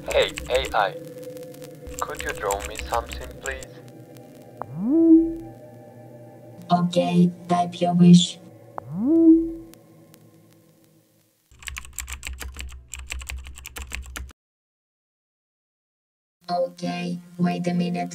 Hey, AI, could you draw me something, please? Okay, type your wish. Okay, wait a minute.